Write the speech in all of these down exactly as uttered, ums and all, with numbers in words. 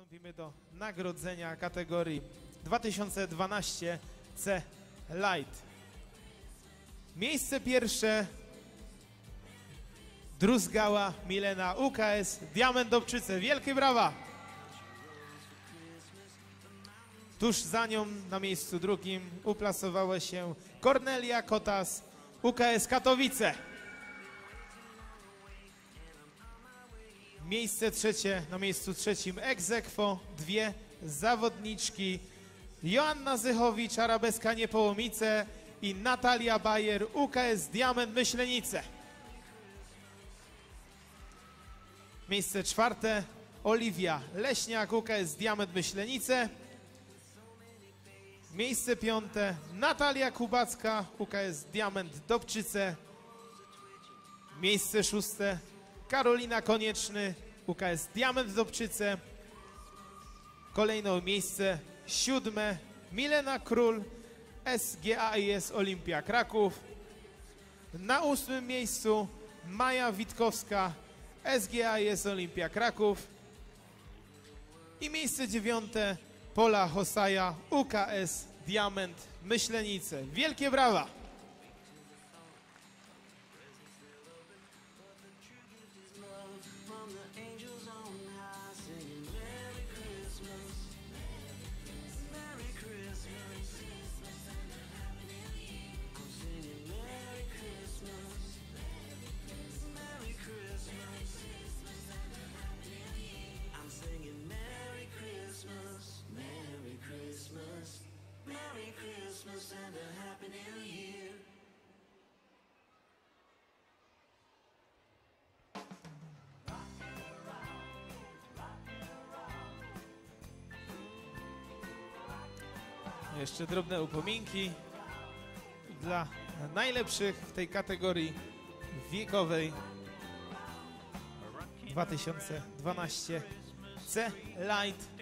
Przystąpimy do nagrodzenia kategorii dwa tysiące dwanaście C Light. Miejsce pierwsze Druzgała Milena, U K S Diament Dobczyce. Wielkie brawa! Tuż za nią na miejscu drugim uplasowała się Kornelia Kotas, U K S Katowice. Miejsce trzecie, na miejscu trzecim ex aequo dwie zawodniczki Joanna Zychowicz, Arabeska Niepołomice i Natalia Bayer, U K S Diament Myślenice. Miejsce czwarte Oliwia Leśniak, U K S Diament Myślenice. Miejsce piąte Natalia Kubacka, U K S Diament Dobczyce. Miejsce szóste Karolina Konieczny, U K S Diament Dobczyce. Kolejne miejsce siódme Milena Król, S G A I S Olimpia Kraków. Na ósmym miejscu Maja Witkowska, S G A I S Olimpia Kraków. I miejsce dziewiąte Pola Hosaja, U K S Diament Myślenice. Wielkie brawa! Merry Christmas and a Happy New Year. Jeszcze drobne upominki dla najlepszych w tej kategorii wiekowej dwa tysiące dwanaście C Light.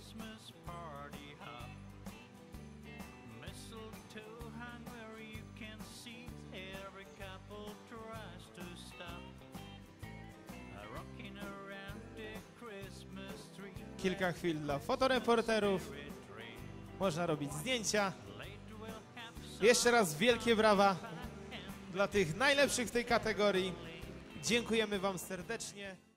Kilka chwil dla fotoreporterów. Można robić zdjęcia. Jeszcze raz wielkie brawa dla tych najlepszych w tej kategorii. Dziękujemy wam serdecznie.